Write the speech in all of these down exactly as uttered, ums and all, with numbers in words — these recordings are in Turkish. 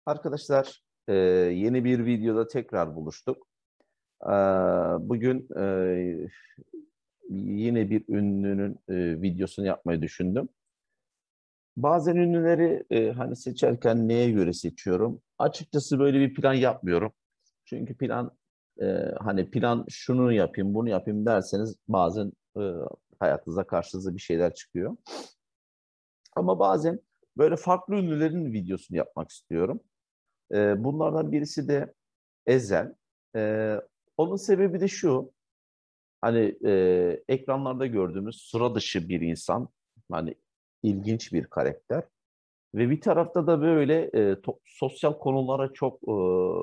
Arkadaşlar, e, yeni bir videoda tekrar buluştuk. E, bugün e, yine bir ünlünün e, videosunu yapmayı düşündüm. Bazen ünlüleri e, hani seçerken neye göre seçiyorum? Açıkçası böyle bir plan yapmıyorum. Çünkü plan e, hani plan şunu yapayım, bunu yapayım derseniz bazen e, hayatınıza karşınıza bir şeyler çıkıyor. Ama bazen böyle farklı ünlülerin videosunu yapmak istiyorum. E, bunlardan birisi de Ezel. Ee, onun sebebi de şu, hani e, ekranlarda gördüğümüz sıra dışı bir insan, hani ilginç bir karakter ve bir tarafta da böyle e, to- sosyal konulara çok e,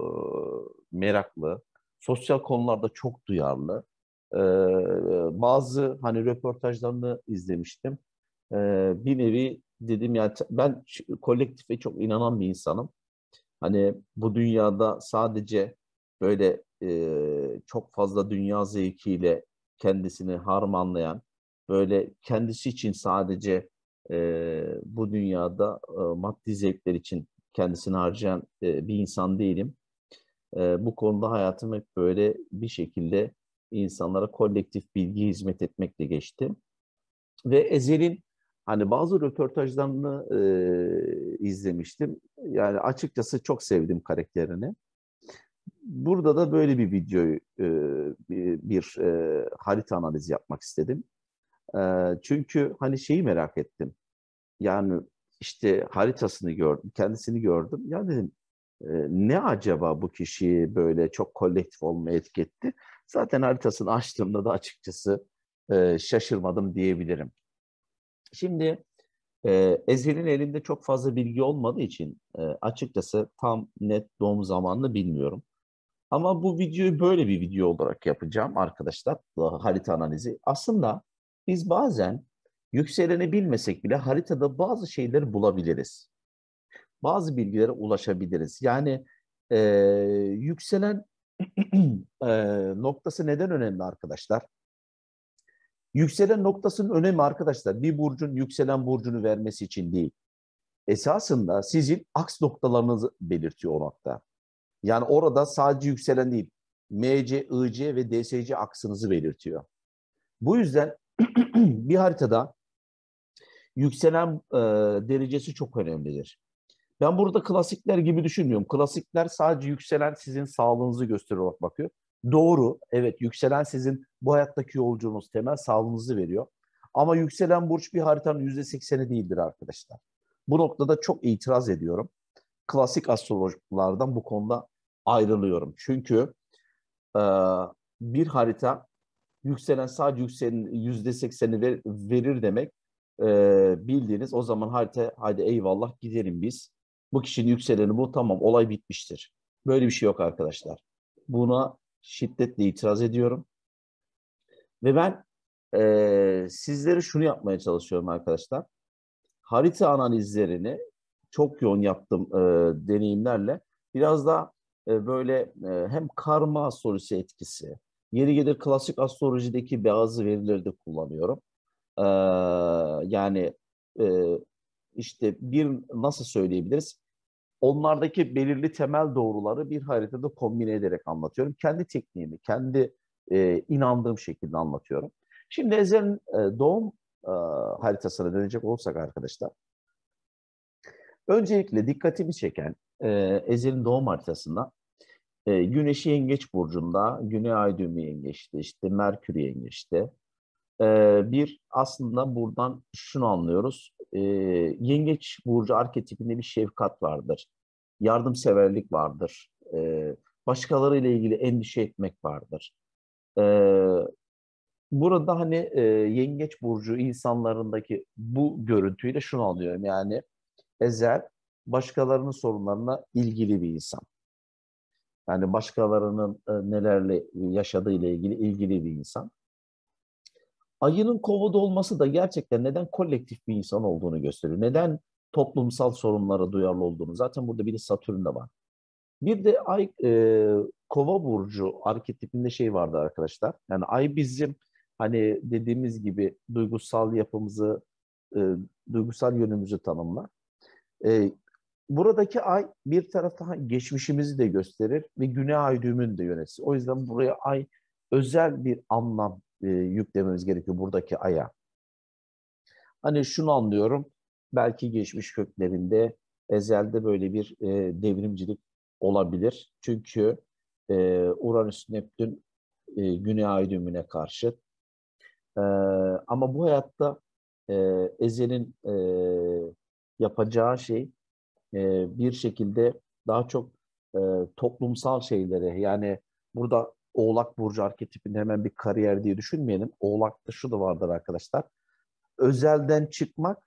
meraklı, sosyal konularda çok duyarlı. Ee, bazı hani röportajlarını izlemiştim. Ee, bir nevi dedim ya ben ç- kolektife çok inanan bir insanım. Hani bu dünyada sadece böyle e, çok fazla dünya zevkiyle kendisini harmanlayan, böyle kendisi için sadece e, bu dünyada e, maddi zevkler için kendisini harcayan e, bir insan değilim. E, bu konuda hayatım hep böyle bir şekilde insanlara kolektif bilgi hizmet etmekle geçti. Ve Ezel'in hani bazı röportajlarını e, izlemiştim. Yani açıkçası çok sevdim karakterini. Burada da böyle bir videoyu, e, bir, bir e, harita analizi yapmak istedim. E, çünkü hani şeyi merak ettim. Yani işte haritasını gördüm, kendisini gördüm. Ya dedim e, ne acaba bu kişiyi böyle çok kolektif olmaya etiketti? Zaten haritasını açtığımda da açıkçası e, şaşırmadım diyebilirim. Şimdi e, Ezel'in elinde çok fazla bilgi olmadığı için e, açıkçası tam net doğum zamanını bilmiyorum. Ama bu videoyu böyle bir video olarak yapacağım arkadaşlar. Harita analizi. Aslında biz bazen yükseleni bilmesek bile haritada bazı şeyleri bulabiliriz. Bazı bilgilere ulaşabiliriz. Yani e, yükselen e, noktası neden önemli arkadaşlar? Yükselen noktasının önemi arkadaşlar bir burcun yükselen burcunu vermesi için değil. Esasında sizin aks noktalarınızı belirtiyor o nokta. Yani orada sadece yükselen değil, M C, I C ve D S C aksınızı belirtiyor. Bu yüzden bir haritada yükselen e, derecesi çok önemlidir. Ben burada klasikler gibi düşünmüyorum. Klasikler sadece yükselen sizin sağlığınızı gösteriyor bakıyor. Doğru, evet yükselen sizin bu hayattaki yolculuğunuz temel sağlığınızı veriyor. Ama yükselen burç bir haritanın yüzde sekseni değildir arkadaşlar. Bu noktada çok itiraz ediyorum. Klasik astrologlardan bu konuda ayrılıyorum. Çünkü e, bir harita yükselen sadece yükselenin yüzde sekseni ver, verir demek e, bildiğiniz o zaman harita hadi eyvallah gidelim biz. Bu kişinin yükseleni bu tamam olay bitmiştir. Böyle bir şey yok arkadaşlar. Buna şiddetle itiraz ediyorum. Ve ben e, sizlere şunu yapmaya çalışıyorum arkadaşlar. Harita analizlerini çok yoğun yaptım e, deneyimlerle. Biraz da e, böyle e, hem karma astrolojisi etkisi, yeri gelir klasik astrolojideki bazı verileri de kullanıyorum. E, yani e, işte bir nasıl söyleyebiliriz? Onlardaki belirli temel doğruları bir haritada kombine ederek anlatıyorum. Kendi tekniğimi, kendi e, inandığım şekilde anlatıyorum. Şimdi Ezel'in e, doğum e, haritasına dönecek olursak arkadaşlar, öncelikle dikkatimi çeken e, Ezel'in doğum haritasında e, Güneş'i Yengeç Burcu'nda, Güney Ay düğümü Yengeç'te, işte Merkür Yengeç'te. E, bir aslında buradan şunu anlıyoruz. E, Yengeç Burcu arketipinde bir şefkat vardır. Yardımseverlik vardır. E, başkalarıyla ilgili endişe etmek vardır. E, burada hani e, Yengeç Burcu insanlarındaki bu görüntüyle şunu anlıyorum. Yani Ezel başkalarının sorunlarına ilgili bir insan. Yani başkalarının e, nelerle yaşadığı ile ilgili ilgili bir insan. Ayının kovada olması da gerçekten neden kolektif bir insan olduğunu gösteriyor. Neden toplumsal sorunlara duyarlı olduğunu. Zaten burada bir de Satürn de var. Bir de Ay e, Kova burcu arketipinde şey vardı arkadaşlar. Yani Ay bizim hani dediğimiz gibi duygusal yapımızı, e, duygusal yönümüzü tanımlar. E, buradaki ay bir taraftan geçmişimizi de gösterir ve güney ay düğümünü de yönetir. O yüzden buraya ay özel bir anlam e, yüklememiz gerekiyor buradaki aya. Hani şunu anlıyorum, belki geçmiş köklerinde ezelde böyle bir e, devrimcilik olabilir. Çünkü e, Uranüs, Neptün e, güney ay düğümüne karşı. E, ama bu hayatta e, ezelin e, yapacağı şey e, bir şekilde daha çok e, toplumsal şeylere, yani burada Oğlak Burcu arketipinde hemen bir kariyer diye düşünmeyelim. Oğlak'ta şu da vardır arkadaşlar. Özelden çıkmak,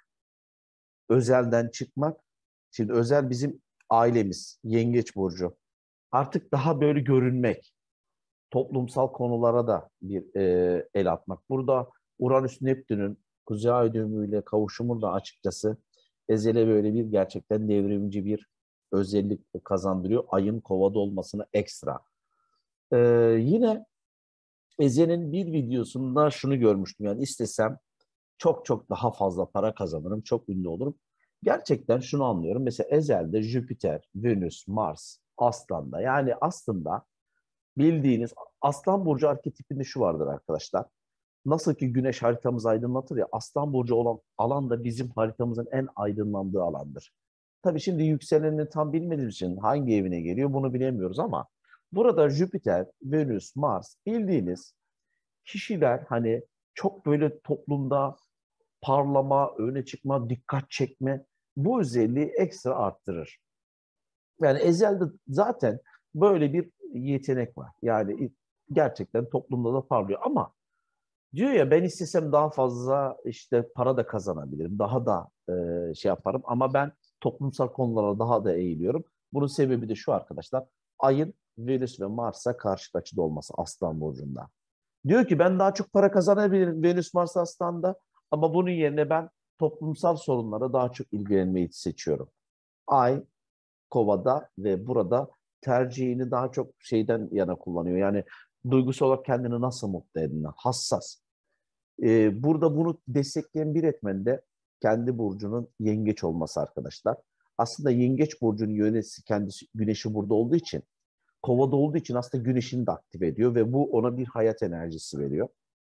özelden çıkmak. Şimdi özel bizim ailemiz, Yengeç Burcu. Artık daha böyle görünmek, toplumsal konulara da bir e, el atmak. Burada Uranüs Neptün'ün Kuzey Ay düğümüyle kavuşumu da açıkçası Ezel'e böyle bir gerçekten devrimci bir özellik kazandırıyor. Ayın Kova'da olmasına ekstra. Ee, yine Ezel'in bir videosunda şunu görmüştüm. Yani istesem çok çok daha fazla para kazanırım, çok ünlü olurum. Gerçekten şunu anlıyorum. Mesela Ezel'de Jüpiter, Venüs, Mars, Aslan'da. Yani aslında bildiğiniz Aslan Burcu arketipinde şu vardır arkadaşlar. Nasıl ki güneş haritamızı aydınlatır ya, Aslan Burcu olan alan da bizim haritamızın en aydınlandığı alandır. Tabii şimdi yükselenini tam bilmediğimiz için hangi evine geliyor bunu bilemiyoruz ama burada Jüpiter, Venüs, Mars bildiğiniz kişiler hani çok böyle toplumda parlama, öne çıkma, dikkat çekme bu özelliği ekstra arttırır. Yani Ezel'de zaten böyle bir yetenek var. Yani gerçekten toplumda da parlıyor ama diyor ya ben istesem daha fazla işte para da kazanabilirim. Daha da e, şey yaparım ama ben toplumsal konulara daha da eğiliyorum. Bunun sebebi de şu arkadaşlar. Ayın Venüs ve Mars'a karşıt açıda olması Aslan Burcu'nda. Diyor ki ben daha çok para kazanabilirim Venüs Mars Aslan'da ama bunun yerine ben toplumsal sorunlara daha çok ilgilenmeyi seçiyorum. Ay Kova'da ve burada tercihini daha çok şeyden yana kullanıyor. Yani duygusal olarak kendini nasıl mutlu edin, hassas. Ee, burada bunu destekleyen bir etmen de kendi burcunun yengeç olması arkadaşlar. Aslında yengeç burcunun yöneticisi kendisi güneşi burada olduğu için, kovada olduğu için aslında güneşini de aktive ediyor ve bu ona bir hayat enerjisi veriyor.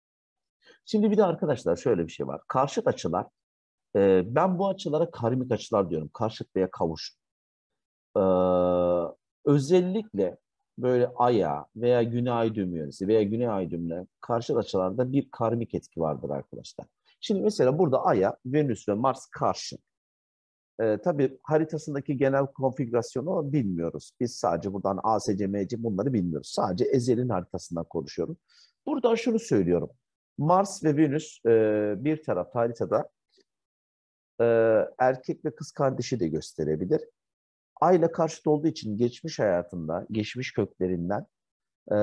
Şimdi bir de arkadaşlar şöyle bir şey var. Karşıt açılar, e, ben bu açılara karmik açılar diyorum. Karşıt veya kavuş. Ee, özellikle böyle Ay'a veya Güney Ay düğümü yönesi veya Güney Ay düğümüne karşı açılarda bir karmik etki vardır arkadaşlar. Şimdi mesela burada Ay'a Venüs ve Mars karşı. Ee, tabii haritasındaki genel konfigürasyonu bilmiyoruz. Biz sadece buradan A S C, M C bunları bilmiyoruz. Sadece Ezel'in haritasından konuşuyorum. Burada şunu söylüyorum. Mars ve Venüs e, bir taraf haritada e, erkek ve kız kardeşi de gösterebilir. Ayla karşıt olduğu için geçmiş hayatında, geçmiş köklerinden e,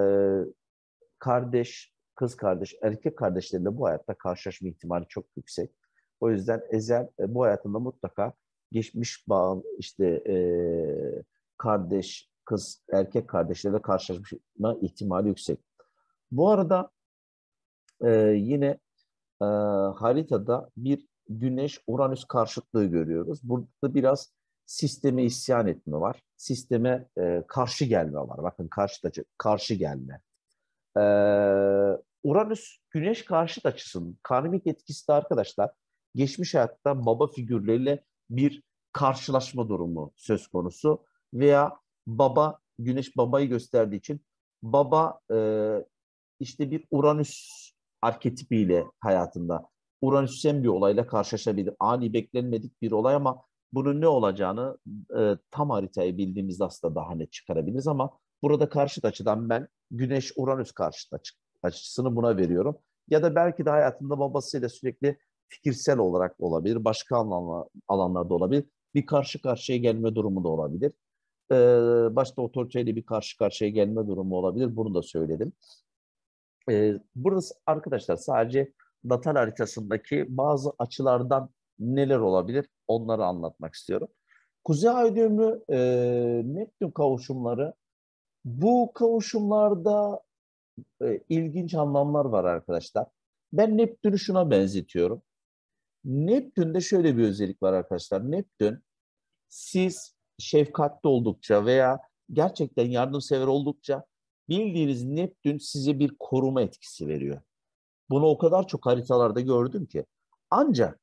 kardeş, kız kardeş, erkek kardeşleriyle bu hayatta karşılaşma ihtimali çok yüksek. O yüzden Ezel e, bu hayatında mutlaka geçmiş bağ, işte e, kardeş, kız, erkek kardeşleriyle karşılaşma ihtimali yüksek. Bu arada e, yine e, haritada bir Güneş-Uranüs karşıtlığı görüyoruz. Burada biraz sisteme isyan etme var. Sisteme e, karşı gelme var. Bakın karşı, karşı gelme. E, Uranüs Güneş karşıt açısının karmik etkisi de arkadaşlar geçmiş hayatta baba figürleriyle bir karşılaşma durumu söz konusu veya baba Güneş babayı gösterdiği için baba e, işte bir Uranüs arketipiyle hayatında Uranüsyen bir olayla karşılaşabilir. Ani beklenmedik bir olay ama bunun ne olacağını e, tam haritayı bildiğimizde aslında daha net çıkarabiliriz ama burada karşıt açıdan ben Güneş-Uranüs karşıt açı, açısını buna veriyorum. Ya da belki de hayatında babasıyla sürekli fikirsel olarak olabilir, başka alanlar, alanlarda olabilir. Bir karşı karşıya gelme durumu da olabilir. Ee, başta otoriteyle bir karşı karşıya gelme durumu olabilir. Bunu da söyledim. Ee, burası arkadaşlar sadece natal haritasındaki bazı açılardan neler olabilir onları anlatmak istiyorum. Kuzey Ay düğümü e, Neptün kavuşumları bu kavuşumlarda e, ilginç anlamlar var arkadaşlar. Ben Neptün'ü şuna benzetiyorum. Neptün'de şöyle bir özellik var arkadaşlar. Neptün Siz şefkatli oldukça veya gerçekten yardımsever oldukça bildiğiniz Neptün size bir koruma etkisi veriyor. Bunu o kadar çok haritalarda gördüm ki. Ancak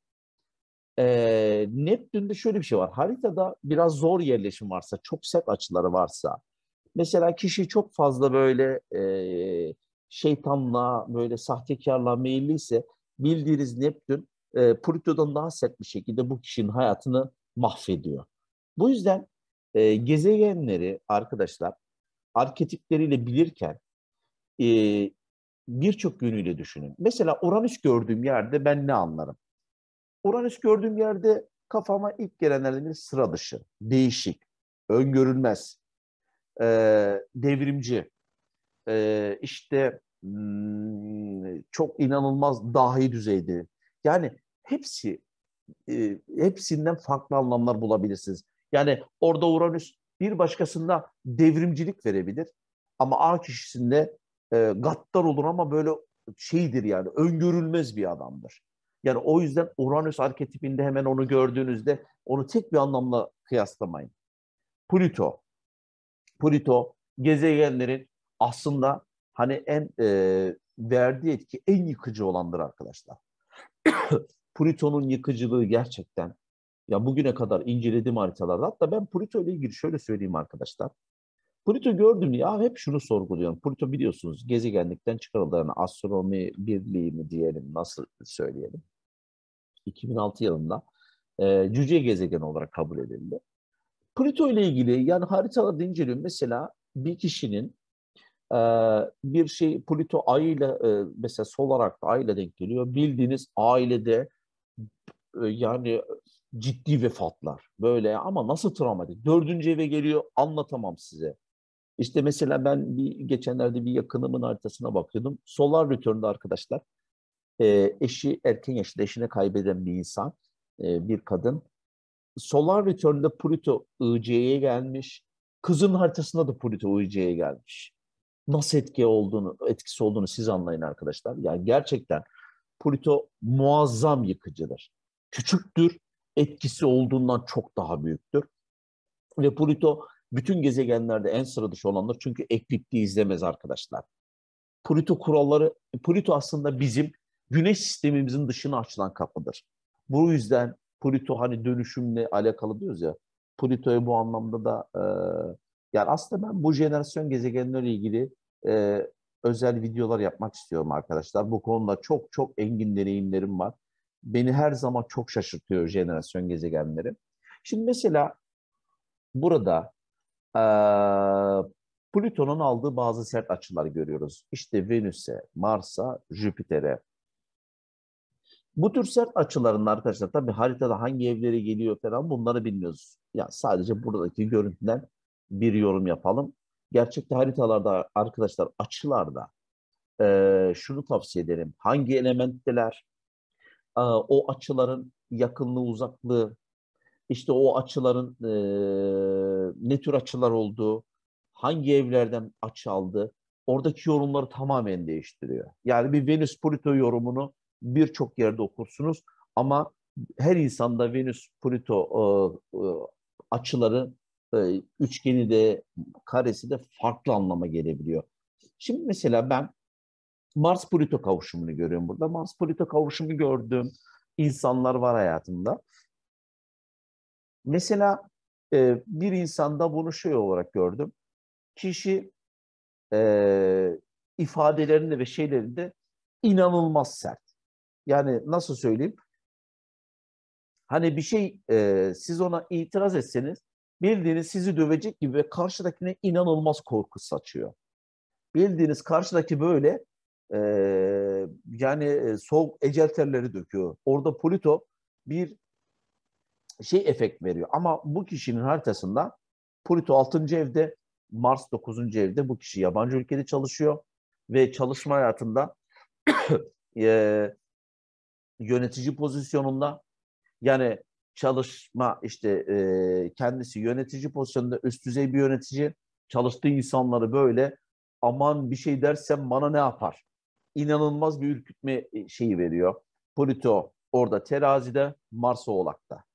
e, Neptün'de şöyle bir şey var. Haritada biraz zor yerleşim varsa, çok sert açıları varsa, mesela kişi çok fazla böyle e, şeytanlığa, böyle sahtekarlığa meyilliyse bildiğiniz Neptün e, Plüto'dan daha sert bir şekilde bu kişinin hayatını mahvediyor. Bu yüzden e, gezegenleri arkadaşlar arketipleriyle bilirken e, birçok yönüyle düşünün. Mesela Uranüs gördüğüm yerde ben ne anlarım? Uranüs gördüğüm yerde kafama ilk gelenlerden biri sıra dışı, değişik, öngörülmez, e, devrimci, e, işte hmm, çok inanılmaz dahi düzeyde. Yani hepsi e, hepsinden farklı anlamlar bulabilirsiniz. Yani orada Uranüs bir başkasında devrimcilik verebilir ama A kişisinde e, gaddar olur ama böyle şeydir yani öngörülmez bir adamdır. Yani o yüzden Uranüs arketipinde hemen onu gördüğünüzde onu tek bir anlamla kıyaslamayın. Plüto. Plüto gezegenlerin aslında hani en e, verdiği etki en yıkıcı olandır arkadaşlar. Plüton'un yıkıcılığı gerçekten ya bugüne kadar inceledim haritalarda. Hatta ben Plüto ile ilgili şöyle söyleyeyim arkadaşlar. Plüto gördüm ya hep şunu sorguluyorum. Plüto biliyorsunuz gezegenlikten çıkarıldı. Yani astronomi birliği mi diyelim nasıl söyleyelim. iki bin altı yılında e, cüce gezegen olarak kabul edildi. Plüto ile ilgili yani haritalarda inceliyorum. Mesela bir kişinin e, bir şey Plüto Ay ile e, mesela sol olarak da Ay ile denk geliyor. Bildiğiniz ailede e, yani ciddi vefatlar böyle ama nasıl travmatik. Dördüncü eve geliyor anlatamam size. İşte mesela ben bir geçenlerde bir yakınımın haritasına bakıyordum. Solar Return'da arkadaşlar e, eşi erken yaşta eşini kaybeden bir insan, e, bir kadın. Solar Return'da Pluto I C'ye gelmiş. Kızın haritasında da Pluto I C'ye gelmiş. Nasıl etki olduğunu, etkisi olduğunu siz anlayın arkadaşlar. Yani gerçekten Pluto muazzam yıkıcıdır. Küçüktür, etkisi olduğundan çok daha büyüktür. Ve Pluto bütün gezegenlerde en sıra dışı olanlar çünkü eklipti izlemez arkadaşlar. Pluto kuralları, Pluto aslında bizim Güneş sistemimizin dışına açılan kapıdır. Bu yüzden Pluto hani dönüşümle alakalı diyoruz ya, Pluto'ya bu anlamda da e, yani aslında ben bu jenerasyon gezegenlerle ilgili e, özel videolar yapmak istiyorum arkadaşlar. Bu konuda çok çok engin deneyimlerim var. Beni her zaman çok şaşırtıyor jenerasyon gezegenleri. Şimdi mesela burada ee, Plüton'un aldığı bazı sert açılar görüyoruz. İşte Venüs'e, Mars'a, Jüpiter'e. Bu tür sert açıların arkadaşlar tabii haritada hangi evlere geliyor falan bunları bilmiyoruz. Ya sadece buradaki görüntüden bir yorum yapalım. Gerçekte haritalarda arkadaşlar açılarda e, şunu tavsiye ederim. Hangi elementteler, e, o açıların yakınlığı, uzaklığı, İşte o açıların e, ne tür açılar olduğu, hangi evlerden açı aldı, oradaki yorumları tamamen değiştiriyor. Yani bir Venüs Plüto yorumunu birçok yerde okursunuz ama her insanda Venüs Plüto e, e, açıları e, üçgeni de karesi de farklı anlama gelebiliyor. Şimdi mesela ben Mars Plüto kavuşumunu görüyorum burada. Mars Plüto kavuşumu gördüğüm insanlar var hayatımda. Mesela e, bir insanda bunu şey olarak gördüm. Kişi e, ifadelerinde ve şeylerinde inanılmaz sert. Yani nasıl söyleyeyim? Hani bir şey e, siz ona itiraz etseniz bildiğiniz sizi dövecek gibi ve karşıdakine inanılmaz korku saçıyor. Bildiğiniz karşıdaki böyle e, yani e, soğuk ecel terleri döküyor. Orada Plüto bir şey efekt veriyor. Ama bu kişinin haritasında Plüto altıncı evde, Mars dokuzuncu evde. Bu kişi yabancı ülkede çalışıyor ve çalışma hayatında e, yönetici pozisyonunda yani çalışma işte e, kendisi yönetici pozisyonunda üst düzey bir yönetici çalıştığı insanları böyle aman bir şey dersem bana ne yapar? İnanılmaz bir ürkütme şeyi veriyor. Plüto orada terazide, Mars oğlakta.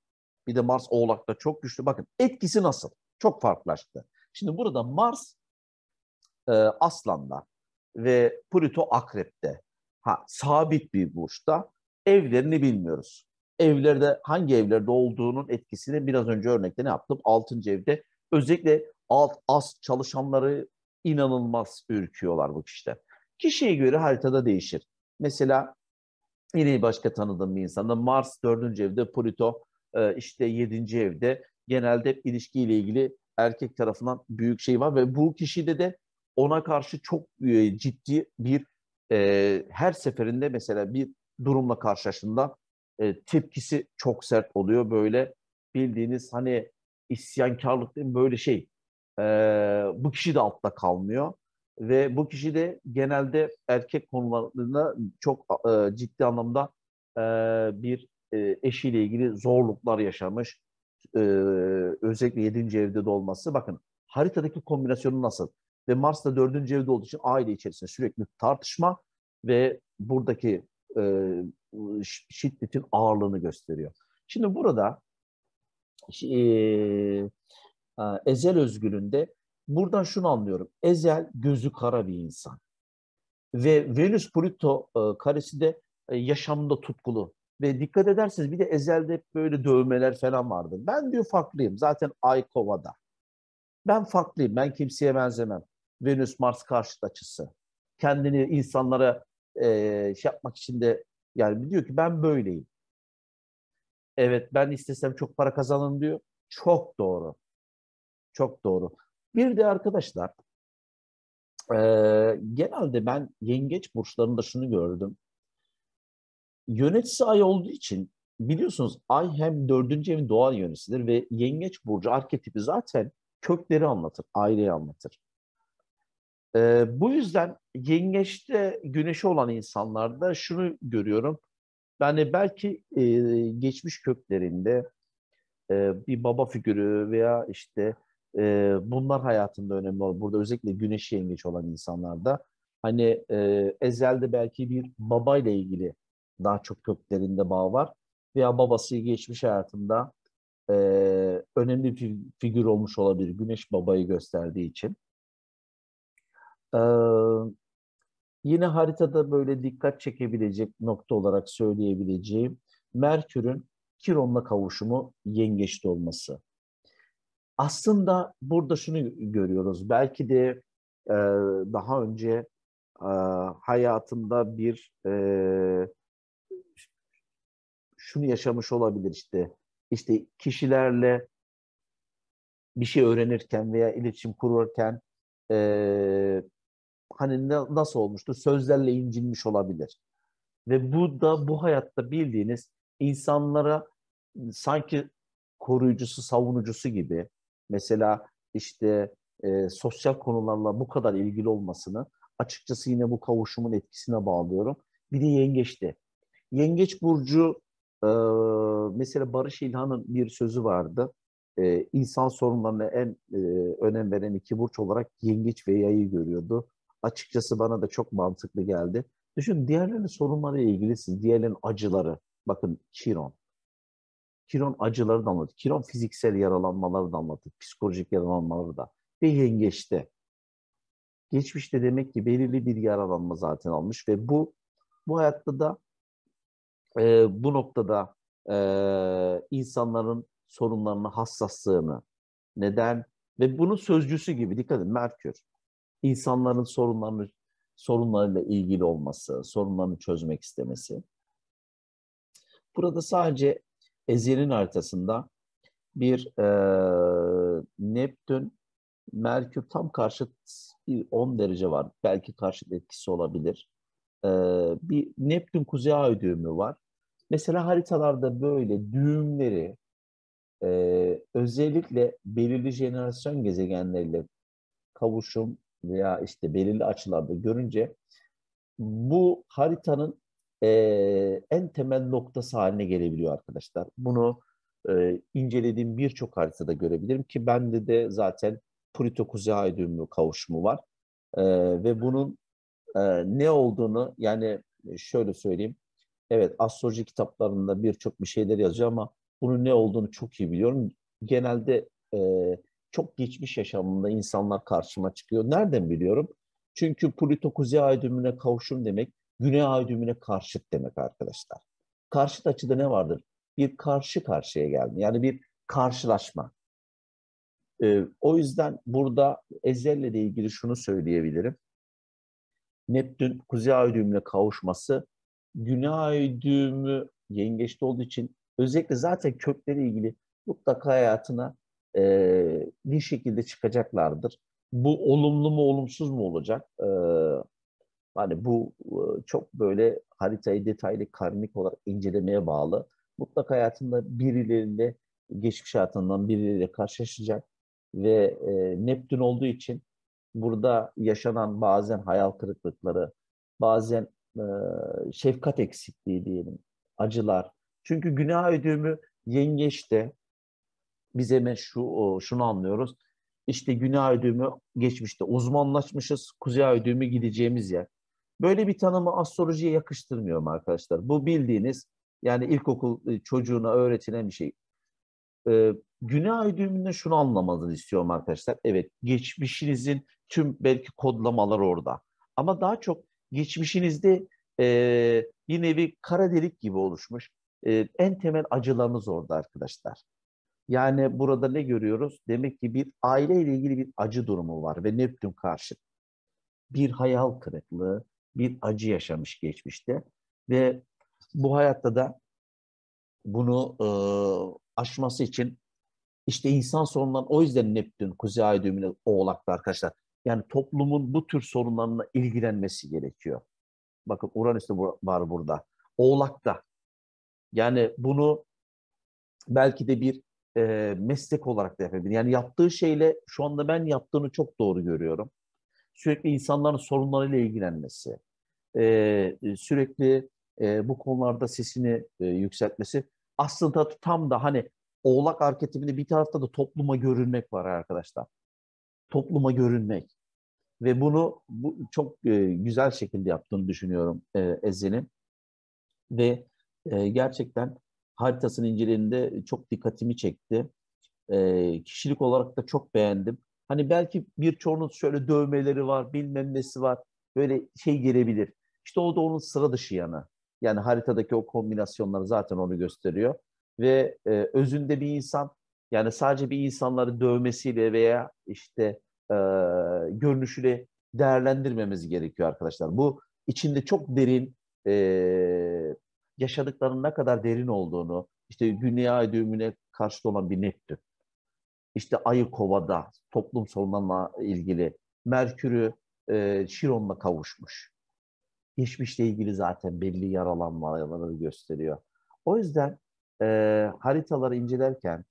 Bir de Mars Oğlak'ta çok güçlü. Bakın etkisi nasıl? Çok farklılaştı. Şimdi burada Mars e, Aslan'da ve Plüto Akrep'te. Ha, sabit bir burçta. Evlerini bilmiyoruz. Evlerde hangi evlerde olduğunun etkisini biraz önce örnekte ne yaptım? Altıncı evde özellikle alt as çalışanları inanılmaz ürküyorlar bu kişiler. Kişiye göre haritada değişir. Mesela yine başka tanıdığım bir insanda Mars dördüncü evde, Plüto e, işte yedinci evde. Genelde ilişkiyle ilgili erkek tarafından büyük şey var ve bu kişide de ona karşı çok e, ciddi bir e, her seferinde mesela bir durumla karşılaştığında e, tepkisi çok sert oluyor. Böyle bildiğiniz hani isyankarlık değil mi? Böyle şey. E, bu kişi de altta kalmıyor. Ve bu kişi de genelde erkek konularında çok e, ciddi anlamda e, bir e, eşiyle ilgili zorluklar yaşamış. E, özellikle yedinci evde de olması. Bakın haritadaki kombinasyonu nasıl? Ve Mars da dördüncü evde olduğu için aile içerisinde sürekli tartışma ve buradaki e, şiddetin ağırlığını gösteriyor. Şimdi burada e, Ezel Özgür'ünde buradan şunu anlıyorum. Ezel gözü kara bir insan. Ve Venüs Plüto e, karesi de e, yaşamda tutkulu. Ve dikkat ederseniz bir de Ezel'de hep böyle dövmeler falan vardı. Ben diyor farklıyım. Zaten Ay Kova'da. Ben farklıyım. Ben kimseye benzemem. Venüs Mars karşıt açısı. Kendini insanlara e, şey yapmak için de yani diyor ki ben böyleyim. Evet ben istesem çok para kazanırım diyor. Çok doğru. Çok doğru. Bir de arkadaşlar e, genelde ben yengeç burçlarında şunu gördüm. Yöneticisi ay olduğu için biliyorsunuz ay hem dördüncü evin doğal yöneticisidir ve yengeç burcu arketipi zaten kökleri anlatır, aileyi anlatır. Ee, bu yüzden yengeçte güneşi olan insanlarda şunu görüyorum. Yani belki e, geçmiş köklerinde e, bir baba figürü veya işte e, bunlar hayatında önemli olur. Burada özellikle güneşi yengeç olan insanlarda hani e, ezelde belki bir babayla ilgili daha çok köklerinde bağ var veya babası geçmiş hayatında e, önemli bir figür olmuş olabilir. Güneş babayı gösterdiği için. Ee, Yine haritada böyle dikkat çekebilecek nokta olarak söyleyebileceğim Merkür'ün Kiron'la kavuşumu yengeçte olması. Aslında burada şunu görüyoruz. Belki de e, daha önce e, hayatında bir e, şunu yaşamış olabilir işte. İşte kişilerle bir şey öğrenirken veya iletişim kururken e, hani ne, nasıl olmuştur? Sözlerle incinmiş olabilir. Ve bu da bu hayatta bildiğiniz insanlara sanki koruyucusu, savunucusu gibi mesela işte e, sosyal konularla bu kadar ilgili olmasını açıkçası yine bu kavuşumun etkisine bağlıyorum. Bir de yengeçti. Yengeç burcu e, mesela Barış İlhan'ın bir sözü vardı. E, insan sorunlarına en e, önem veren iki burç olarak yengeç ve yayı görüyordu. Açıkçası bana da çok mantıklı geldi. Düşün diğerlerinin sorunlarıyla ilgili siz diğerlerinin acıları. Bakın Chiron. Chiron acıları da anlatır. Chiron fiziksel yaralanmaları da anlatır. Psikolojik yaralanmaları da. Ve yengeçte. Geçmişte demek ki belirli bir yaralanma zaten almış ve bu bu hayatta da e, bu noktada e, insanların sorunlarına hassaslığını neden ve bunun sözcüsü gibi dikkat edin Merkür. İnsanların sorunlarını sorunlarıyla ilgili olması, sorunlarını çözmek istemesi. Burada sadece Ezel'in haritasında bir e, Neptün, Merkür tam karşıt bir on derece var. Belki karşıt etkisi olabilir. E, bir Neptün kuzey ay düğümü var. Mesela haritalarda böyle düğümleri e, özellikle belirli jenerasyon gezegenleriyle kavuşum veya işte belirli açılarda görünce bu haritanın e, en temel noktası haline gelebiliyor arkadaşlar. Bunu e, incelediğim birçok haritada görebilirim ki bende de zaten Plüto Kuzey Ay düğümü kavuşumu var. E, ve bunun e, ne olduğunu yani şöyle söyleyeyim. Evet astroloji kitaplarında birçok bir şeyler yazıyor ama bunun ne olduğunu çok iyi biliyorum. Genelde e, çok geçmiş yaşamında insanlar karşıma çıkıyor. Nereden biliyorum? Çünkü Plüto kuzey ay düğümüne kavuşum demek, güney ay düğümüne karşıt demek arkadaşlar. Karşıt açıda ne vardır? Bir karşı karşıya geldi. Yani bir karşılaşma. E, o yüzden burada Ezel'le de ilgili şunu söyleyebilirim. Neptün kuzey ay düğümüne kavuşması, güney ay düğümü yengeçte olduğu için özellikle zaten kökleri ilgili mutlaka hayatına e, bir şekilde çıkacaklardır. Bu olumlu mu olumsuz mu olacak? E, hani bu e, çok böyle haritayı detaylı karmik olarak incelemeye bağlı. Mutlaka hayatında birileriyle, geçmiş hayatından birileriyle karşılaşacak ve e, Neptün olduğu için burada yaşanan bazen hayal kırıklıkları, bazen e, şefkat eksikliği diyelim, acılar. Çünkü güney ay düğümü yengeçte biz hemen şu, o, şunu anlıyoruz. İşte güney ay düğümü geçmişte uzmanlaşmışız, kuzey ay düğümü gideceğimiz yer. Böyle bir tanımı astrolojiye yakıştırmıyorum arkadaşlar. Bu bildiğiniz yani ilkokul e, çocuğuna öğretilen bir şey. Ee, güney ay düğümünden şunu anlamanızı istiyorum arkadaşlar. Evet, geçmişinizin tüm belki kodlamalar orada. Ama daha çok geçmişinizde e, bir nevi kara delik gibi oluşmuş. E, en temel acılarınız orada arkadaşlar. Yani burada ne görüyoruz? Demek ki bir aileyle ilgili bir acı durumu var ve Neptün karşı. Bir hayal kırıklığı, bir acı yaşamış geçmişte ve bu hayatta da bunu e, aşması için İşte insan sorunları o yüzden Neptün, Kuzey Ay düğümüne Oğlak'ta arkadaşlar. Yani toplumun bu tür sorunlarına ilgilenmesi gerekiyor. Bakın Uranüs de var burada. Oğlak'ta. Yani bunu belki de bir e, meslek olarak da yapabilir. Yani yaptığı şeyle şu anda ben yaptığını çok doğru görüyorum. Sürekli insanların sorunlarıyla ilgilenmesi, e, sürekli e, bu konularda sesini e, yükseltmesi. Aslında tam da hani Oğlak arketipinde bir tarafta da topluma görünmek var arkadaşlar. Topluma görünmek. Ve bunu bu çok e, güzel şekilde yaptığını düşünüyorum e, Ezel'in. Ve e, gerçekten haritasını incelediğinde çok dikkatimi çekti. E, kişilik olarak da çok beğendim. Hani belki birçoğunun şöyle dövmeleri var, bilmem nesi var. Böyle şey gelebilir. İşte o da onun sıra dışı yanı. Yani haritadaki o kombinasyonları zaten onu gösteriyor. Ve e, özünde bir insan, yani sadece bir insanları dövmesiyle veya işte e, görünüşüyle değerlendirmemiz gerekiyor arkadaşlar. Bu içinde çok derin e, yaşadıklarının ne kadar derin olduğunu, işte Güney Ay düğümüne karşı olan bir Neptün. İşte Ayı Kova'da toplum sorunlarla ilgili. Merkür'ü e, Şiron'la kavuşmuş. Geçmişle ilgili zaten belli yaralanmaları gösteriyor. O yüzden e, haritaları incelerken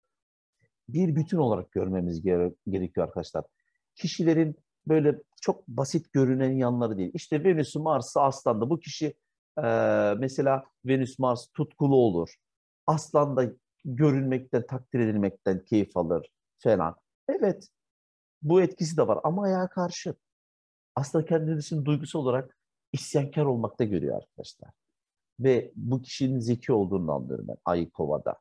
bir bütün olarak görmemiz gere- gerekiyor arkadaşlar. Kişilerin böyle çok basit görünen yanları değil. İşte Venüs'ü Mars'ı Aslan'da bu kişi e, mesela Venüs Mars tutkulu olur. Aslan'da görünmekten, takdir edilmekten keyif alır falan. Evet, bu etkisi de var ama ayağa karşı. Aslında kendisini duygusal olarak isyankar olmakta görüyor arkadaşlar. Ve bu kişinin zeki olduğunu anlıyorum ben Ay Kova'da.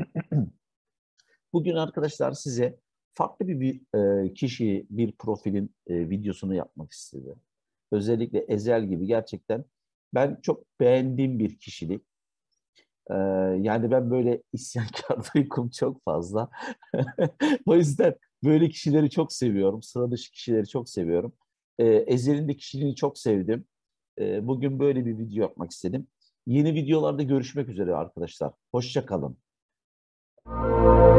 Bugün arkadaşlar size farklı bir, bir e, kişi, bir profilin e, videosunu yapmak istedim. Özellikle Ezel gibi gerçekten ben çok beğendiğim bir kişilik. E, yani ben böyle isyankar duygum çok fazla. O yüzden böyle kişileri çok seviyorum. Sıra dışı kişileri çok seviyorum. E, Ezel'in de kişiliğini çok sevdim. E, bugün böyle bir video yapmak istedim. Yeni videolarda görüşmek üzere arkadaşlar. Hoşça kalın.